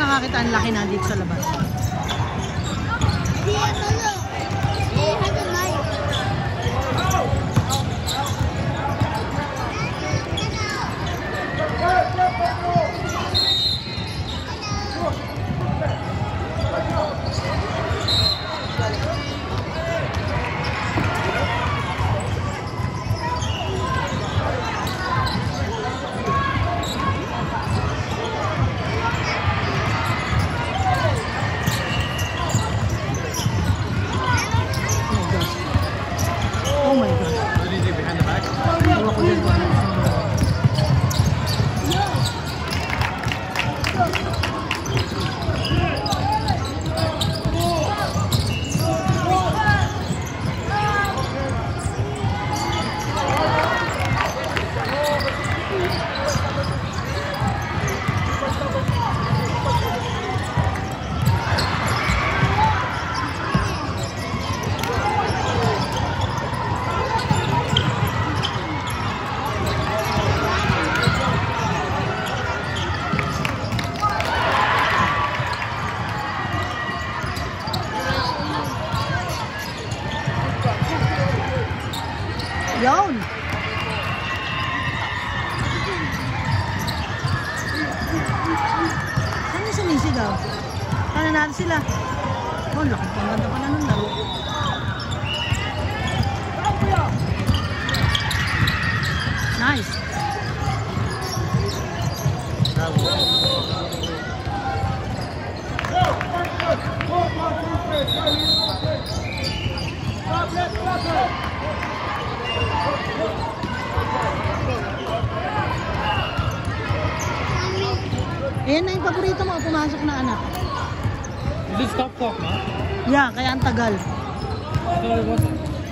nakakita ang laki na dito sa labas. Yun! Ano yung sumisigaw? Paano natin sila? Oh, laki pa. Ganda pa na nun laro. Nice! Ayan na yung paborito mo, pumasok na anak. This stop clock, ma? Yeah, kaya ang tagal. So it wasn't.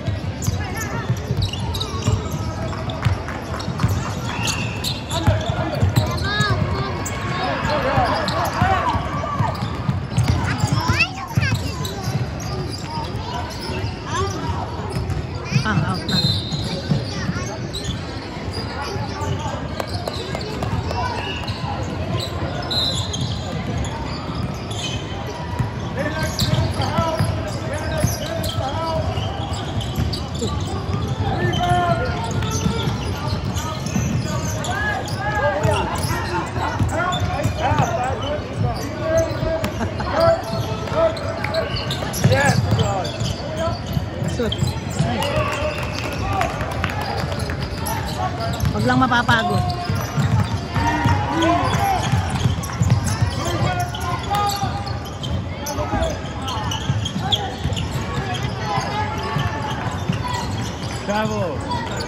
Out na. Huwag lang mapapagod. Bravo!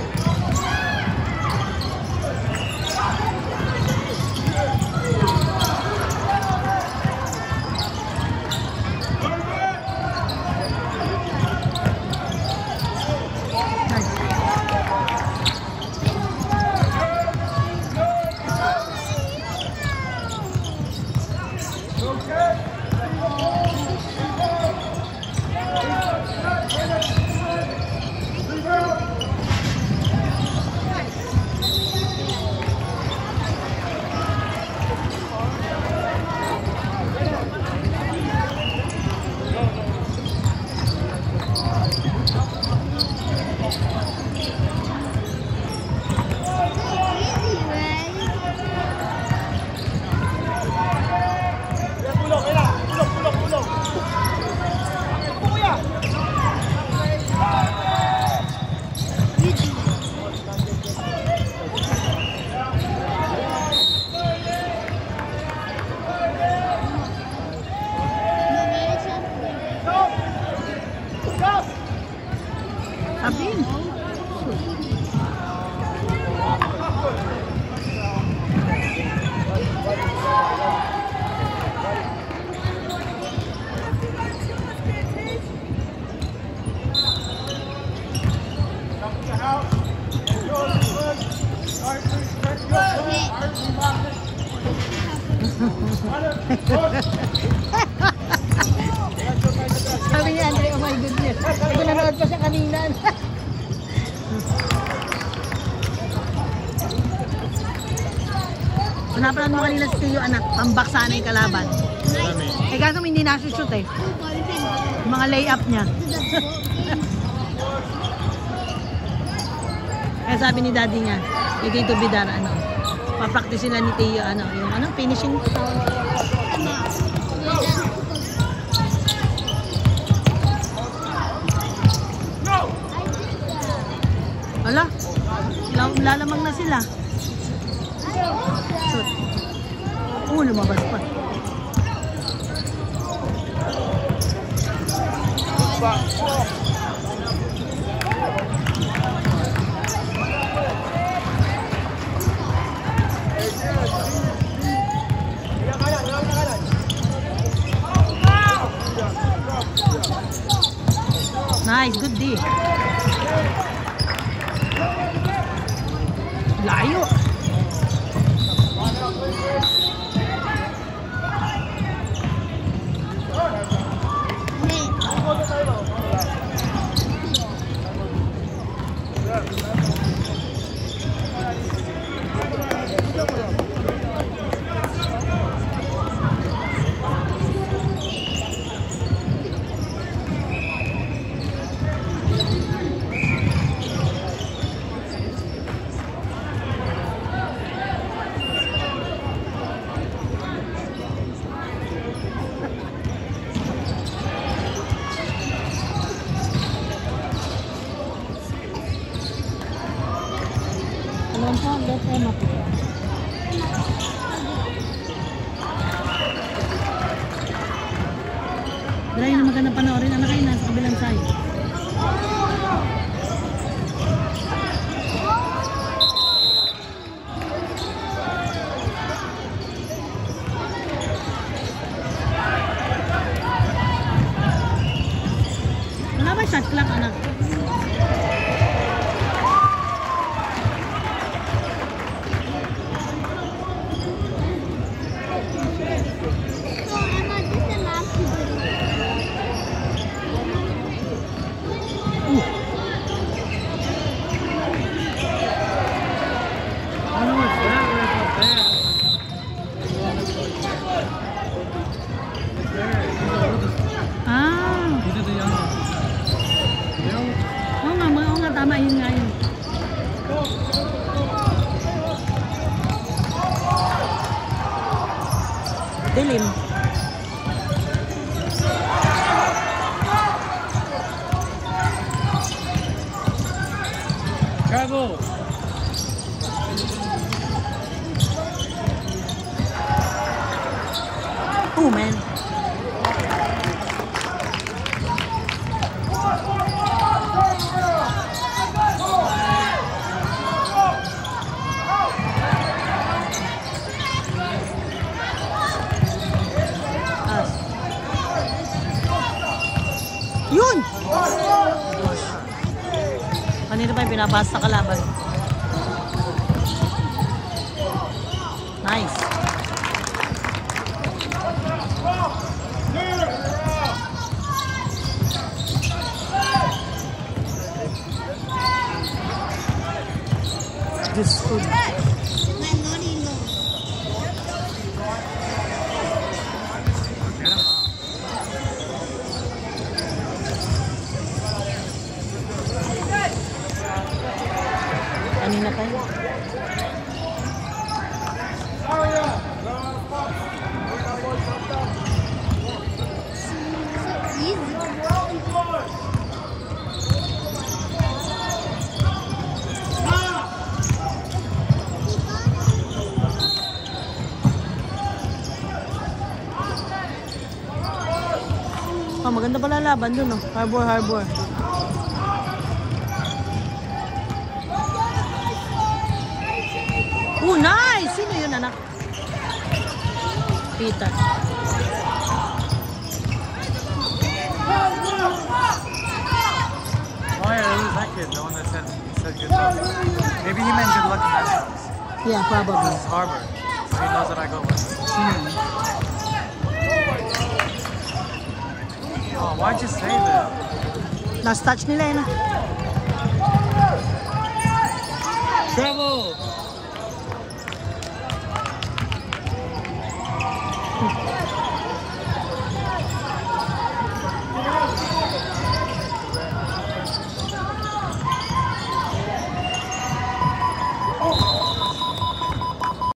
Abin. Sabi niya, Andre, oh my goodness. Ito nanood pa siya kanina. Napanood mo kanina si Tio, anak, pambak sana yung kalaban. Eh kaso hindi nasushoot eh. Yung mga layup niya. Kaya sabi ni daddy niya, kay Tito Bidar, ano, papractice sila ni Tio, ano, yung ano, finishing. Wala, lalamang na sila. Shoot. Lumabas pa. Nice, good D. Layo. Dahil na maganda panoorin, anak kayo nasa kabilang side. Wala ba shot clock, anak? Tama yun nga yun. Dilim. Bravo! Oh man. Yun! Kanina pa yung pinabasa sa kalaban. Nice. This food. Kanina tayo. Oh, maganda pala laban dun, oh. Harbor. Oh, nice! Sino yun, anak? Peter. Oh yeah, it was that kid, the one that said good luck. Maybe he meant good luck in that sense. Yeah, probably. This is Harbor, so he knows that I go with. Oh, why'd you say that? Last touch nila, eh, no? Bravo!